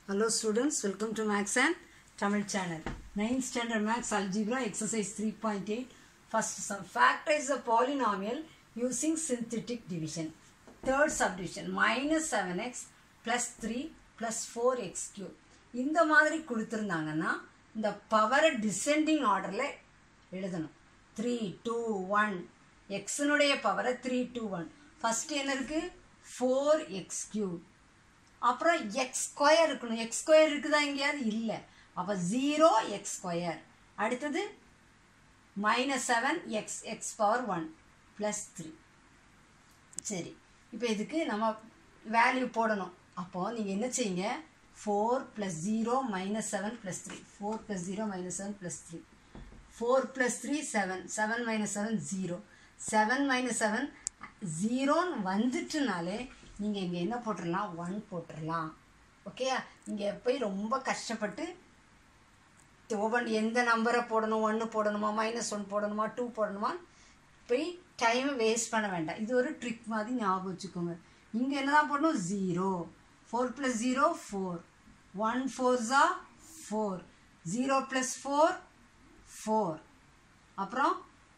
Hello students, welcome to Max and Tamil channel. 9th standard Max Algebra exercise 3.8. First sum. Factorize a polynomial using synthetic division. Third subdivision. Minus 7x plus 3 plus 4x cube. இந்த மாதிரி கொடுத்திருந்தாங்கன்னா இந்த பவரை descending ஆர்டரில் எழுதணும். 3, 2, 1. எக்ஸினுடைய பவரை 3, 2, 1. First என்ன இருக்குது? 4x cube. அப்புறம் எக்ஸ் ஸ்கொயர் இருக்கணும். எக்ஸ் ஸ்கொயர் இருக்குதா எங்கேயாவது? இல்லை. அப்போ 0x ஸ்கொயர். அடுத்தது -7x எக்ஸ் பவர் 1 + 3. சரி, இப்போ இதுக்கு நம்ம வேல்யூ போடணும். அப்போது நீங்கள் என்ன செய்யுங்க? 4 + 0 - 7 + 3. 4 + 0 - 7 + 3. 4 + 3 7. 7 - 7 0. 7 - 7 0ன்னு வந்துட்டுனாலே நீங்கள் இங்கே என்ன போட்டுடலாம்? 1 போட்டுடலாம். ஓகேயா? நீங்கள் போய் ரொம்ப கஷ்டப்பட்டு ஒவ்வொன்று எந்த நம்பரை போடணும், 1 போடணுமா, -1 போடணுமா, 2 போடணுமா, போய் டைமை வேஸ்ட் பண்ண வேண்டாம். இது ஒரு ட்ரிக் மாதிரி ஞாபகம் வச்சுக்கோங்க. இங்கே என்ன தான் போடணும்? 0. 4 + 0 4. 1 4s are 4. 0 + 4 4. அப்புறம்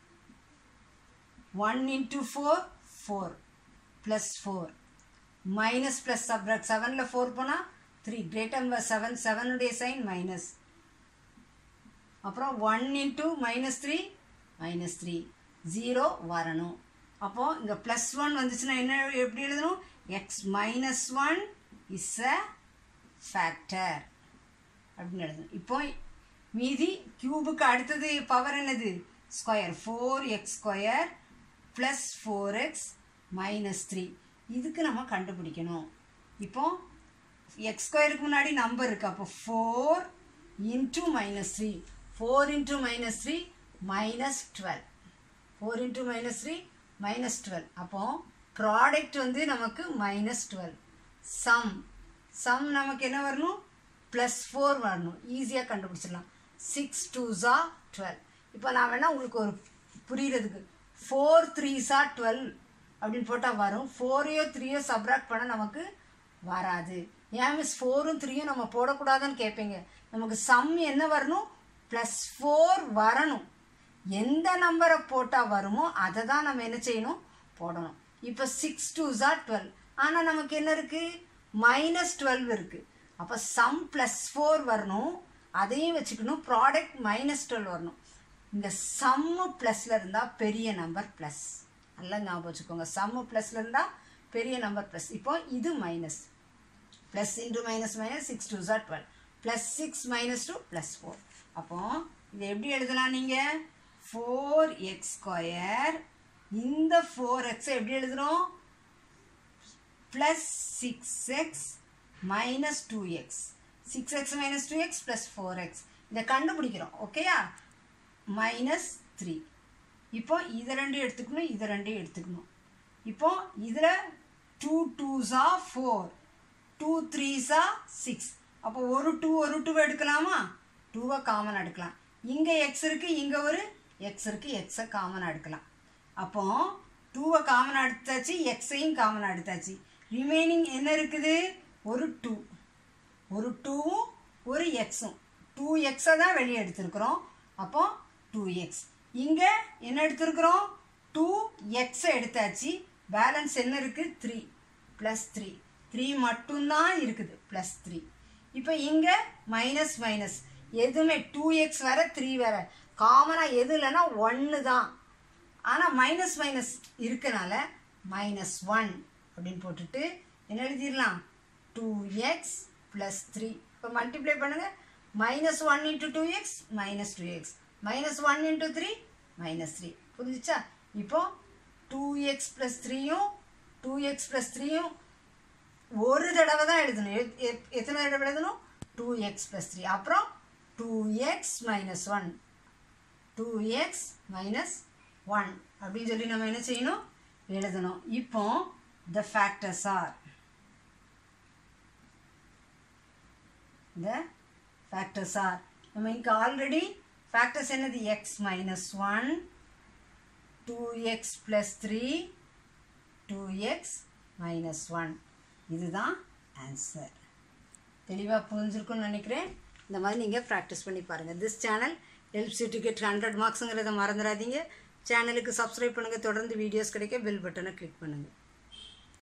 1 × 4 4 + 4. Minus plus subtract. 7ல் 4 போனால் 3. Greater number 7. 7உடைய சைன் மைனஸ். அப்புறம் 1 × -3 -3. 0 வரணும். அப்போது இங்கே +1 வந்துச்சுன்னா என்ன எப்படி எழுதணும்? x - 1 இஸ் அ ஃபேக்டர் அப்படின்னு எழுதணும். இப்போ மீதி கியூபுக்கு அடுத்தது பவர் என்னது? ஸ்கொயர். 4x square + 4x - 3. இதுக்கு நம்ம கண்டுபிடிக்கணும். இப்போ எக்ஸ் ஸ்கொயருக்கு முன்னாடி நம்பர் இருக்குது. அப்போ 4 × -3. 4 × -3 -12. 4 × -3 -12. அப்போ ப்ராடக்ட் வந்து நமக்கு -12. சம் நமக்கு என்ன வரணும்? +4 வரணும். ஈஸியாக கண்டுபிடிச்சிடலாம். 6 2s are 12. இப்போ நான் வேணால் உங்களுக்கு ஒரு புரிகிறதுக்கு 4 3s are 12 அப்படின்னு போட்டால் வரும். 4யோ 3யோ சப்ராக்ட் பண்ண நமக்கு வராது. ஏன் மிஸ் 4ம் 3யும் நம்ம போடக்கூடாதுன்னு கேட்பீங்க. நமக்கு சம் என்ன வரணும்? +4 வரணும். எந்த நம்பரை போட்டால் வருமோ அதை தான் நம்ம என்ன செய்யணும்? போடணும். இப்போ 6 2s are 12. ஆனால் நமக்கு என்ன இருக்குது? -12 இருக்குது. அப்போ சம் +4 வரணும். அதையும் வச்சுக்கணும். ப்ராடக்ட் -12 வரணும். இந்த சம்மு ப்ளஸில் இருந்தால் பெரிய நம்பர் ப்ளஸ். நல்லா ஞாபகம் வச்சுக்கோங்க. சம்மு ப்ளஸில் இருந்தால் பெரிய நம்பர் ப்ளஸ். இப்போ இது minus. Plus into minus minus 6 2s are 12. +6 - 2 +4. அப்போ இது எப்படி எழுதலாம்? நீங்கள் 4x ஸ்கொயர் இந்த 4x எப்படி எழுதுகிறோம்? +6x - 2x. 6x - 2x + 4x. இதை கண்டுபிடிக்கிறோம். ஓகேயா? -3. இப்போ இதை 2 எடுத்துக்கணும், இதை 2 எடுத்துக்கணும். இப்போ இதில் 2 2s are 4. 2 3s are 6. அப்போ ஒரு 2 எடுக்கலாமா? 2வை காமன் எடுக்கலாம். இங்கே எக்ஸ் இருக்குது, இங்கே ஒரு எக்ஸ் இருக்குது. எக்ஸை காமன் எடுக்கலாம். அப்போ 2வை காமன் எடுத்தாச்சு, எக்ஸையும் காமன் எடுத்தாச்சு. ரிமைனிங் என்ன இருக்குது? ஒரு 2. ஒரு 2வும் ஒரு எக்ஸும். 2xை தான் வெளியே எடுத்துருக்குறோம். அப்போ 2x. இங்கே என்ன எடுத்துருக்குறோம்? 2x எடுத்தாச்சு. பேலன்ஸ் என்ன இருக்குது? 3 +3. 3 மட்டும்தான் இருக்குது. +3. இப்போ இங்கே மைனஸ் மைனஸ் எதுவுமே 2x வேற 3 வேற. காமனாக எது இல்லைன்னா 1 தான். ஆனால் மைனஸ் மைனஸ் இருக்கனால -1 அப்படின்னு போட்டுட்டு என்ன எழுதிடலாம்? 2x + 3. இப்போ மல்டிப்ளை பண்ணுங்கள். -1 × 2x -2x. -1 × 3 -3. புரிஞ்சிச்சா? இப்போ 2x + 3யும் 2x + 3யும் ஒரு தடவை தான் எழுதணும். எத்தனை தடவை எழுதணும்? 2x + 3. அப்புறம் 2x - 1. 2x - 1 அப்படின்னு சொல்லி நம்ம என்ன செய்யணும்? எழுதணும். இப்போ the factors are நம்ம இங்கே ஆல்ரெடி ஃபேக்டர்ஸ் என்னது? x - 1, 2x + 3, 2x - 1. இதுதான் ஆன்சர். தெளிவாக புரிஞ்சிருக்குன்னு நினைக்கிறேன். இந்த மாதிரி நீங்கள் ப்ராக்டிஸ் பண்ணி பாருங்கள். This channel helps you to get 100 மார்க்ஸுங்கிறத மறந்துடாதீங்க. சேனலுக்கு சப்ஸ்கிரைப் பண்ணுங்கள். தொடர்ந்து வீடியோஸ் கிடைக்க பெல் பட்டனை கிளிக் பண்ணுங்கள்.